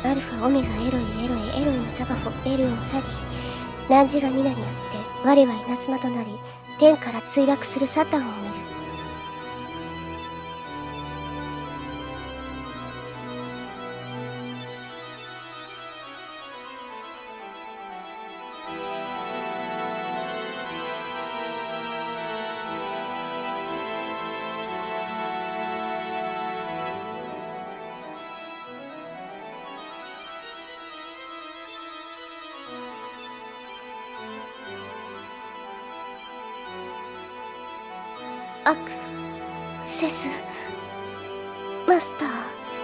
アルファオメガエロイエロエエロンザバフォベルオンサディ汝が皆によって我は稲妻となり天から墜落するサタンを見る。アクセスマスター。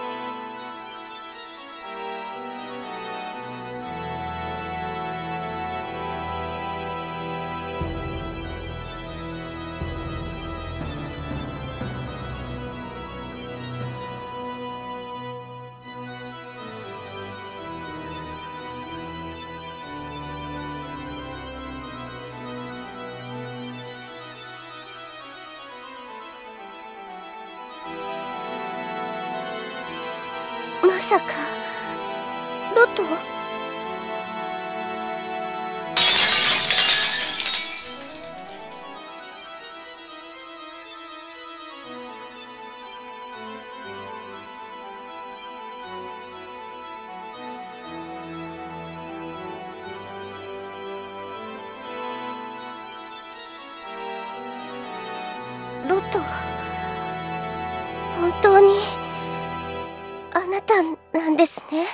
まさかロト？ロト、本当にあなたなんですね。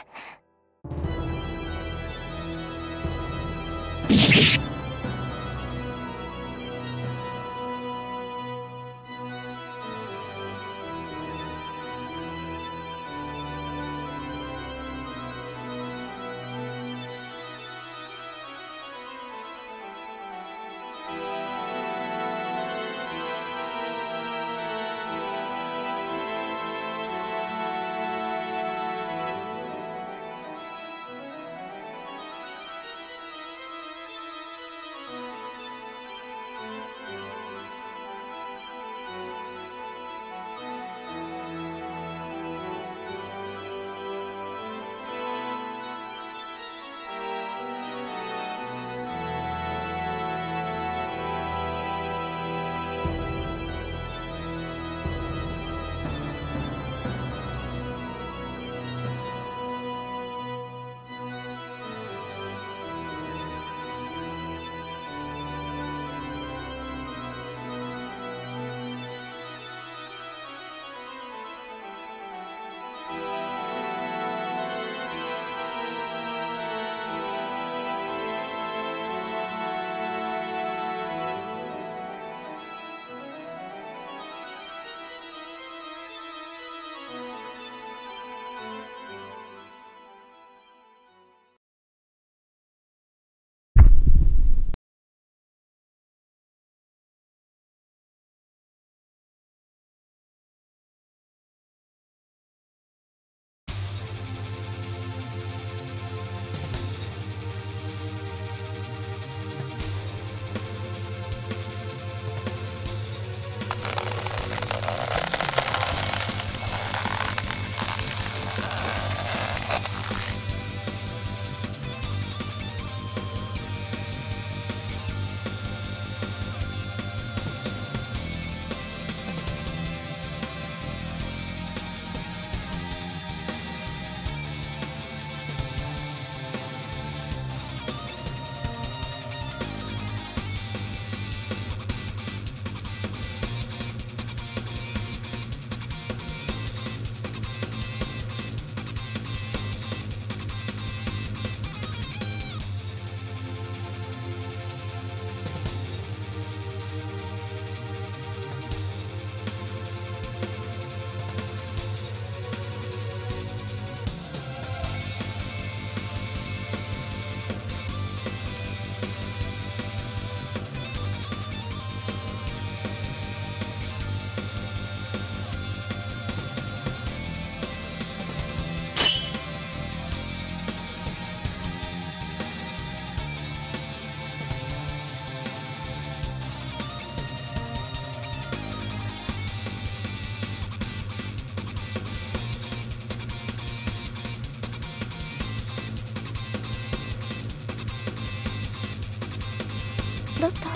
ロト。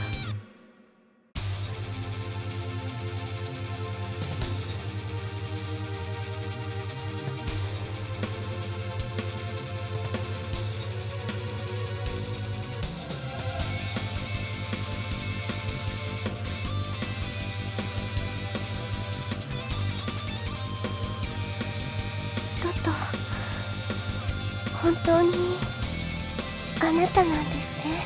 ロト、本当にあなたなんですね。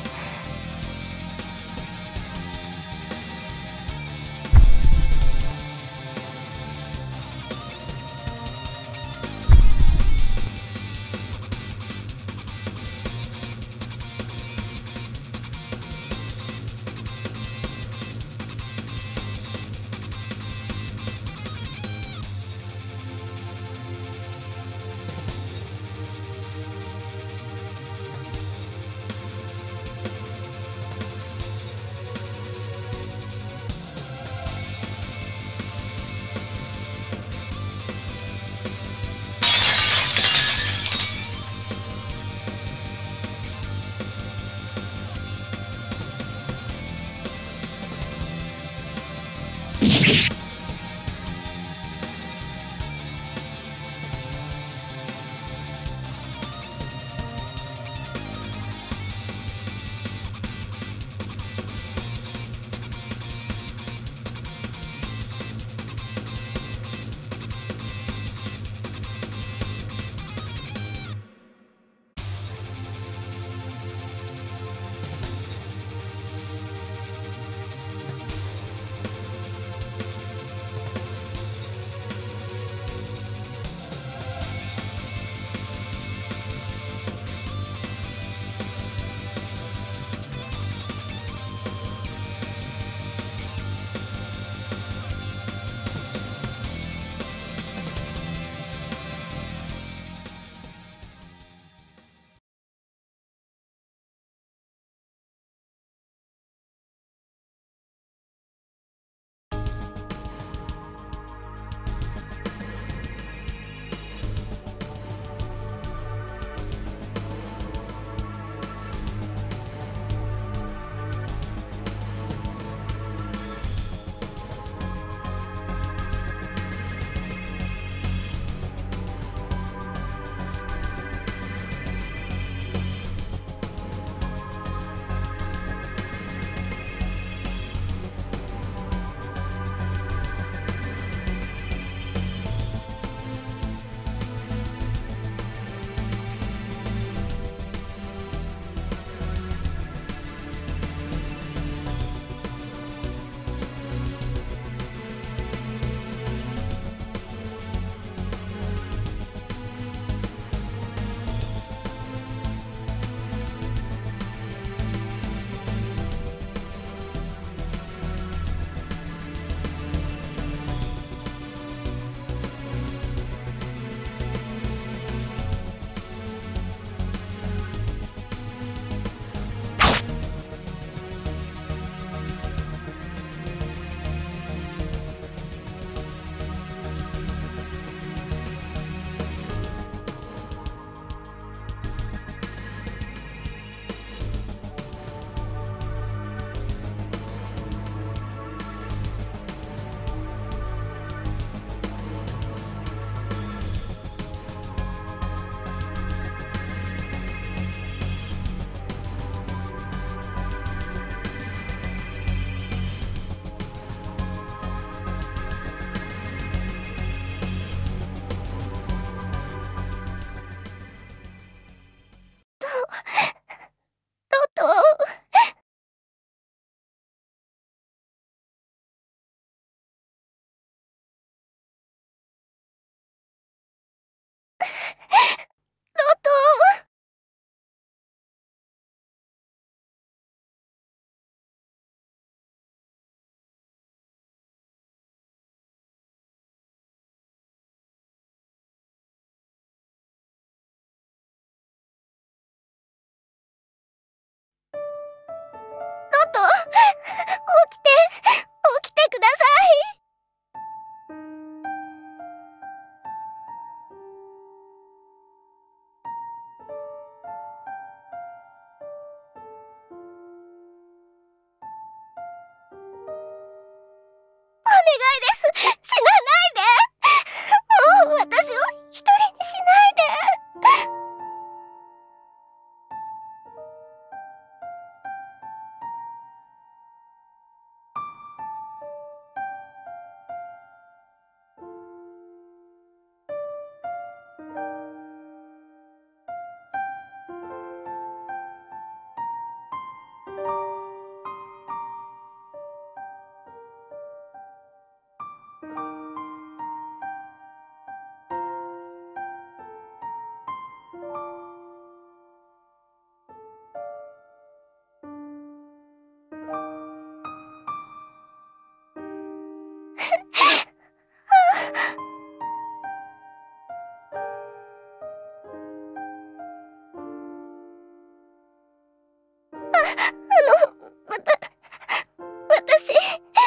私。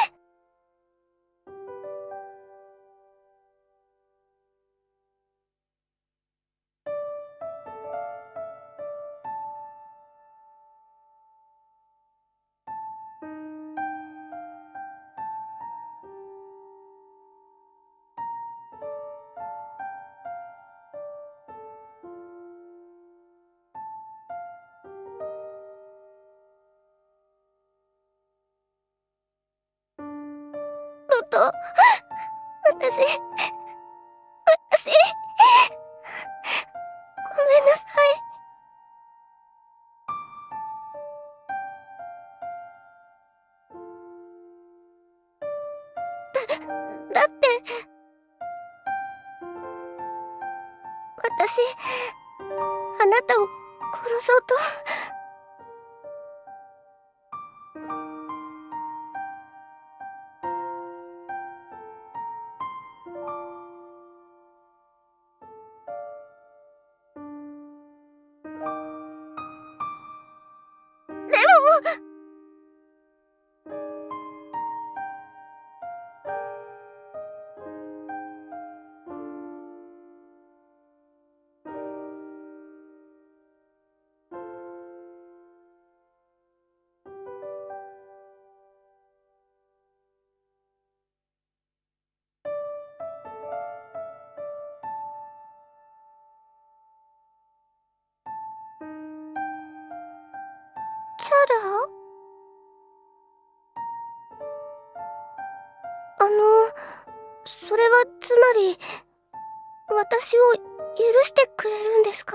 私、ごめんなさい。だって、私、あなたを殺そうと。チャラ？それはつまり、私を許してくれるんですか？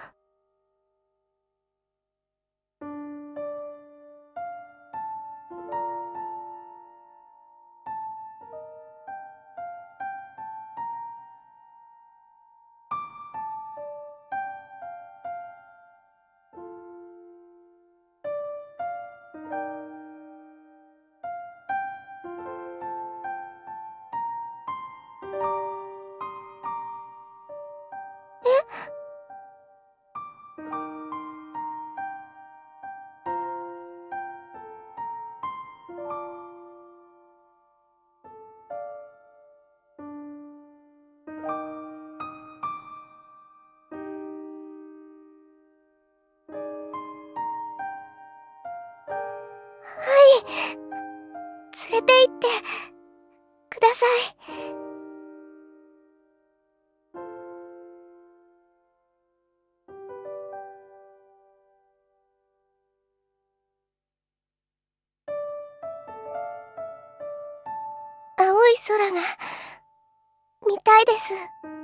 はい。連れて行ってください。青い空が見たいです。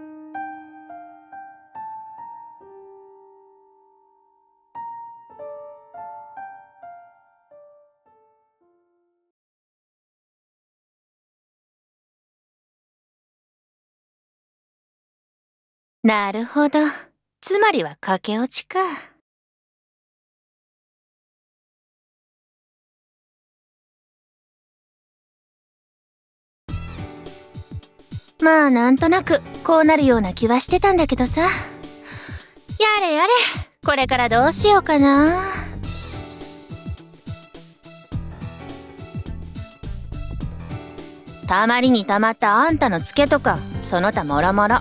なるほど。つまりは駆け落ちか。まあなんとなくこうなるような気はしてたんだけどさ。やれやれ、これからどうしようかな。たまりにたまったあんたのツケとかその他もろもろ。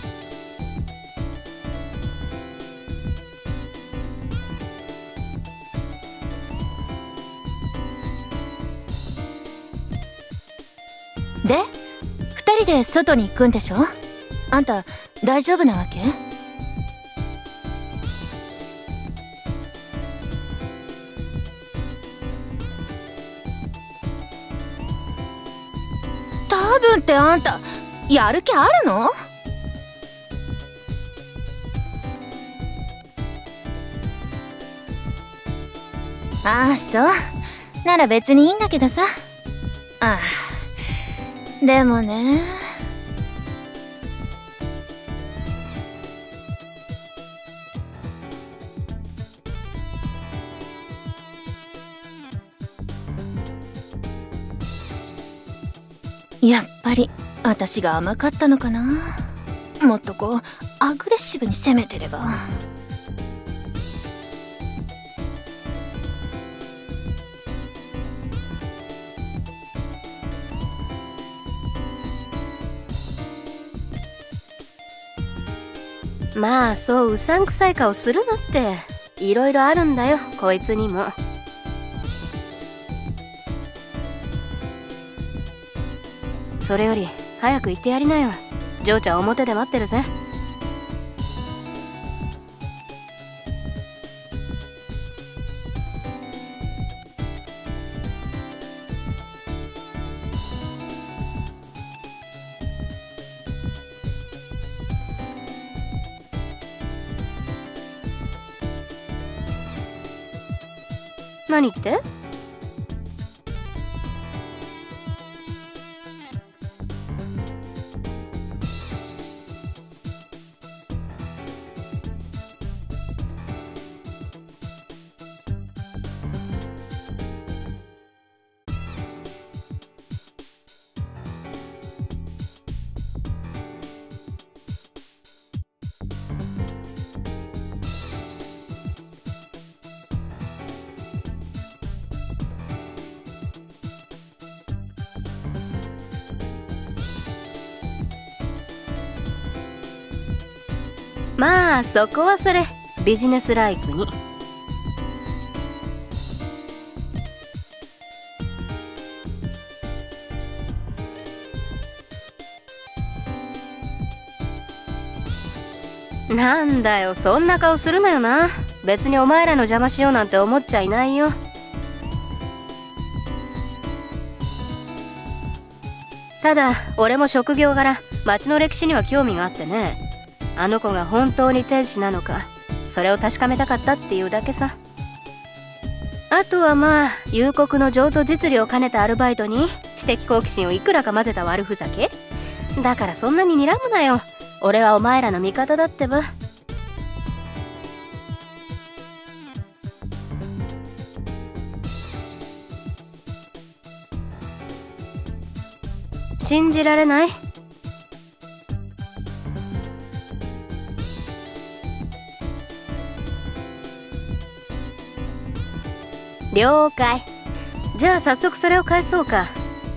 で2人で外に行くんでしょ？あんた大丈夫なわけ？多分ってあんたやる気あるの？ ああ、そう。なら別にいいんだけどさ。ああ、でもね。やっぱり私が甘かったのかな。もっとこうアグレッシブに攻めてれば。 まあそううさんくさい顔するなって。いろいろあるんだよこいつにも。それより早く行ってやりなよ。ジョーちゃん表で待ってるぜ。何って？まあそこはそれビジネスライクに。なんだよそんな顔するなよな。別にお前らの邪魔しようなんて思っちゃいないよ。ただ俺も職業柄町の歴史には興味があってね。あの子が本当に天使なのかそれを確かめたかったっていうだけさ。あとはまあ夕刻の譲渡実利を兼ねたアルバイトに知的好奇心をいくらか混ぜた悪ふざけだからそんなに睨むなよ。俺はお前らの味方だってば。信じられない？了解。じゃあ早速それを返そうか。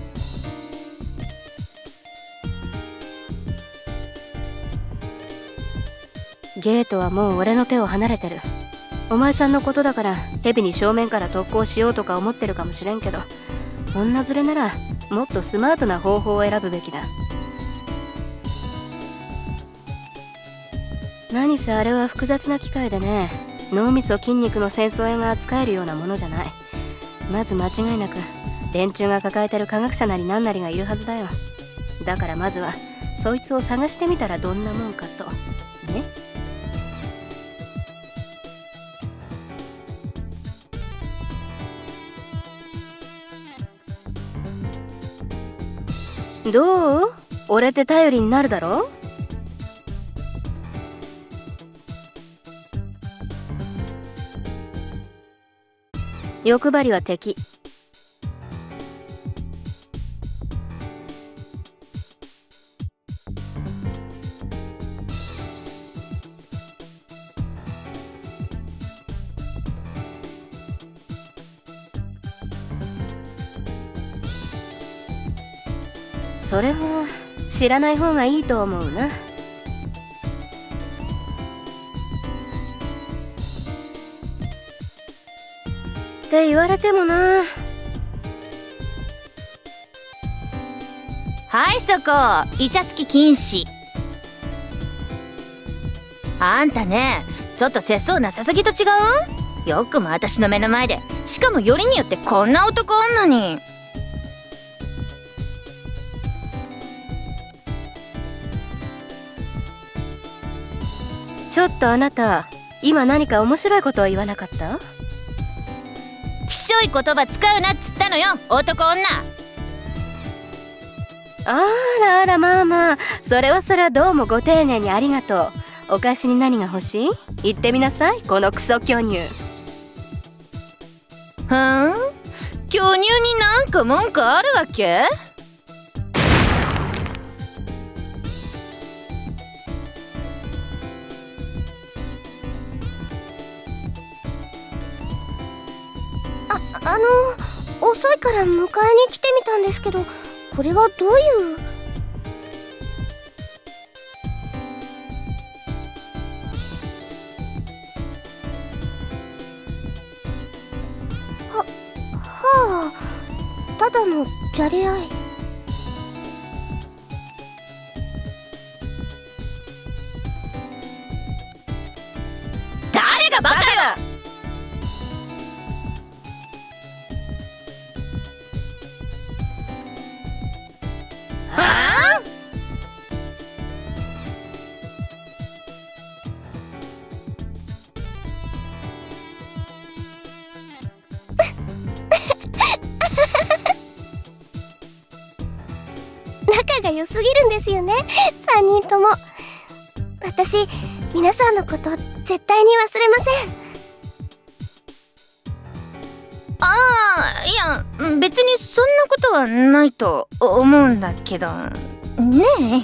ゲートはもう俺の手を離れてる。お前さんのことだから蛇に正面から特攻しようとか思ってるかもしれんけど、女連れならもっとスマートな方法を選ぶべきだ。何せあれは複雑な機械でね、脳みそ筋肉の戦争絵が扱えるようなものじゃない。まず間違いなく連中が抱えてる科学者なり何なりがいるはずだよ。だからまずはそいつを探してみたらどんなもんかとね。どう？俺って頼りになるだろ？欲張りは敵。それは知らない方がいいと思うな。って言われてもな。 はいそこ、イチャつき禁止。あんたね、ちょっと節操なさすぎと違う？よくも私の目の前で、しかもよりによってこんな男おんのに。 ちょっとあなた今何か面白いことを言わなかった？ しょい言葉使うなっつったのよ、男女。 あらあら、まあまあ、それはどうもご丁寧にありがとう。お菓子に何が欲しい？言ってみなさい、このクソ巨乳。 巨乳になんか文句あるわけ？ 遅いから迎えに来てみたんですけど、これはどういう？はあ、ただのじゃれ合い。 誰がバカよ！ 仲が良すぎるんですよね、3人とも。私、皆さんのこと絶対に忘れません。 いや、別にそんなことはないと思うんだけどね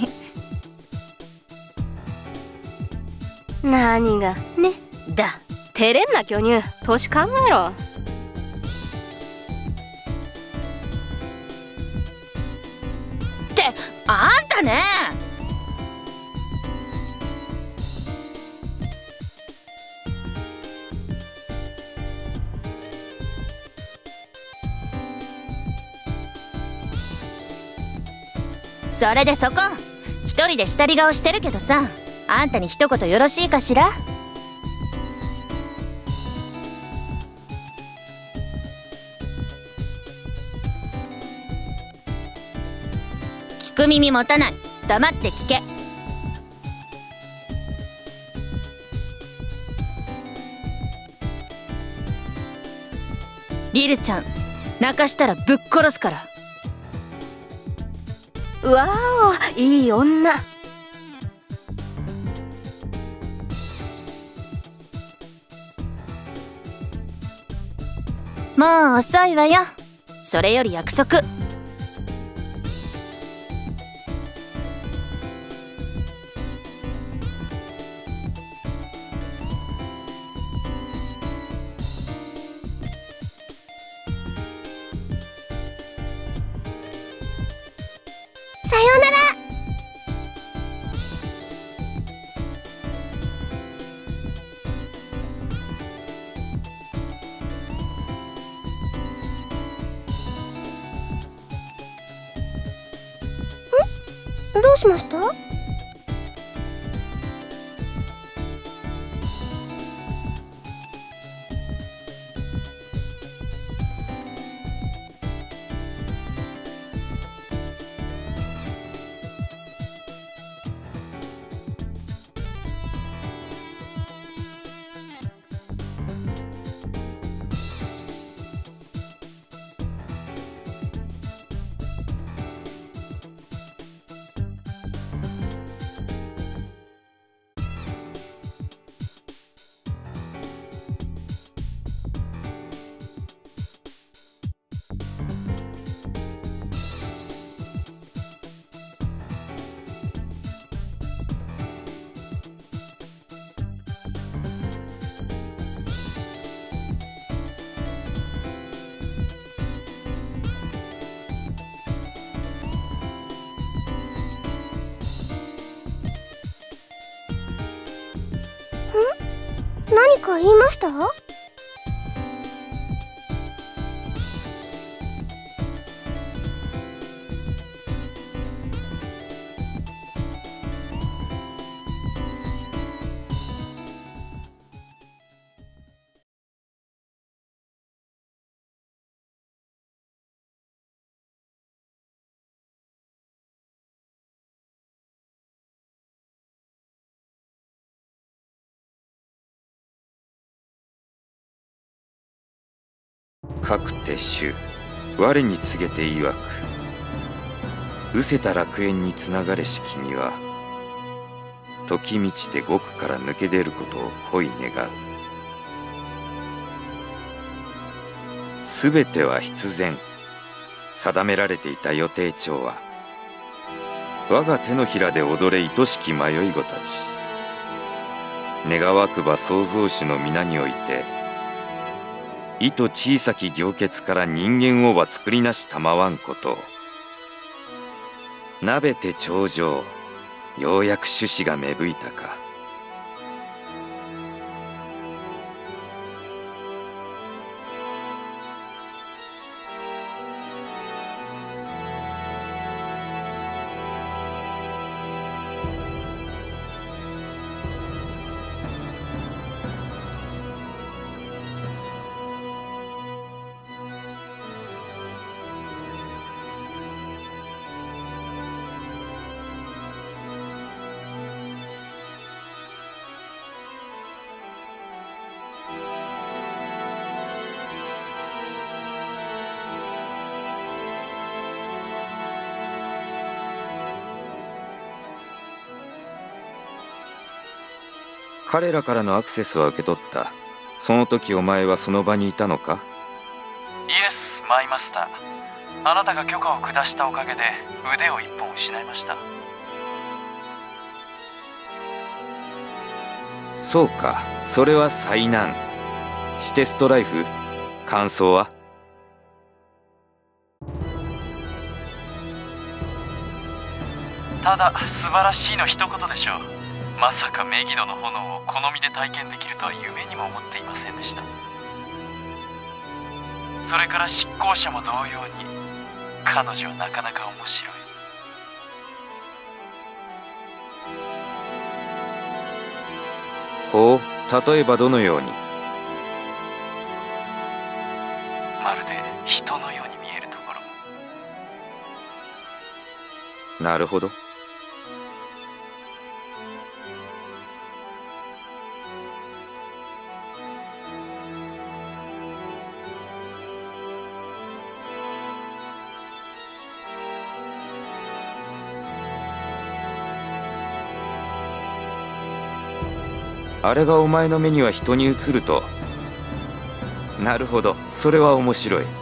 え。何がねだ。照れんな巨乳、年考えろ。 ってあんたね。それでそこ一人で下り顔してるけどさ、あんたに一言よろしいかしら？聞く耳持たない。黙って聞け。リルちゃん、泣かしたらぶっ殺すから。 わお、いい女。 もう遅いわよ。それより約束。 さようなら。どうしました？何か言いました？ かくて主、我に告げて曰く。失せた楽園につながれし君は、時満ちて獄から抜け出ることを恋願う。すべては必然。定められていた予定帳は、我が手のひらで踊れ愛しき迷い子たち。願わくば創造主の皆において、意と小さき行血から人間をば作りなしたまわんことを。なべて頂上、ようやく種子が芽吹いたか。彼らからのアクセスは受け取った。その時お前はその場にいたのか？ イエス、マイマスター。あなたが許可を下したおかげで腕を一本失いました。 そうか、それは災難。してストライフ、感想は？ ただ素晴らしいの一言でしょう。まさかメギドの炎を好みで体験できるとは夢にも思っていませんでした。それから執行者も同様に、彼女はなかなか面白い。 ほう、例えばどのように？ まるで人のように見えるところ。 なるほど。あれがお前の目には人に映ると。なるほど、それは面白い。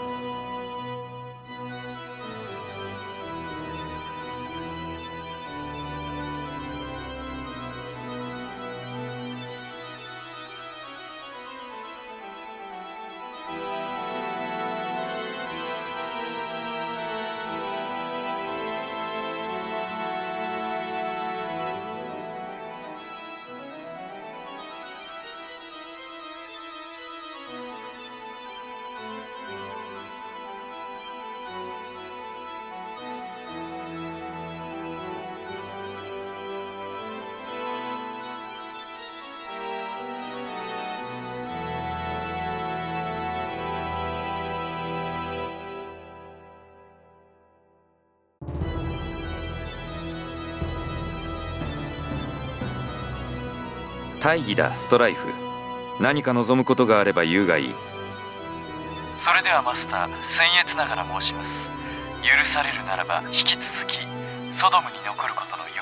大義だ、ストライフ。何か望むことがあれば言うがいい。 それではマスター、僭越ながら申します。許されるならば引き続きソドムに残ることの容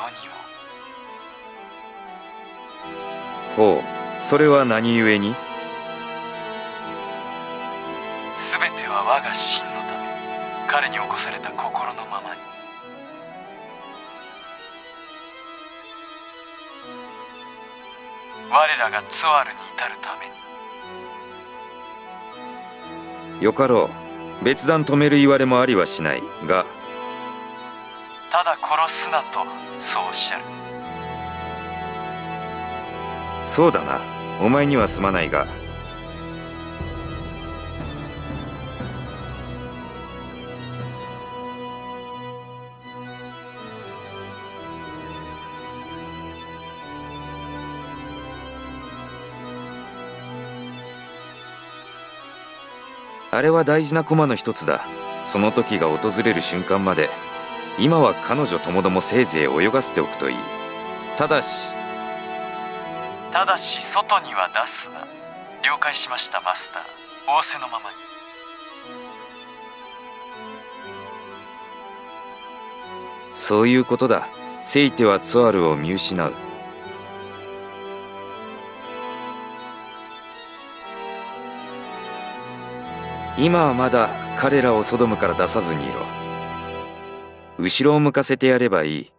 認ほを。 う、それは何故に？ すべては我が真のため、彼に起こされた心のままに。我らがツォアルに至るために。 よかろう。別段止める言われもありはしないが。 ただ殺すなとそうおっしゃる。 そうだな、お前にはすまないが。あれは大事なコマの一つだ。その時が訪れる瞬間まで、今は彼女ともどもせいぜい泳がせておくといい。ただし外には出すな。了解しましたマスター。仰せのままに。 そういうことだ。セイテはツアルを見失う。今はまだ彼らをソドムから出さずにいろ。後ろを向かせてやればいい。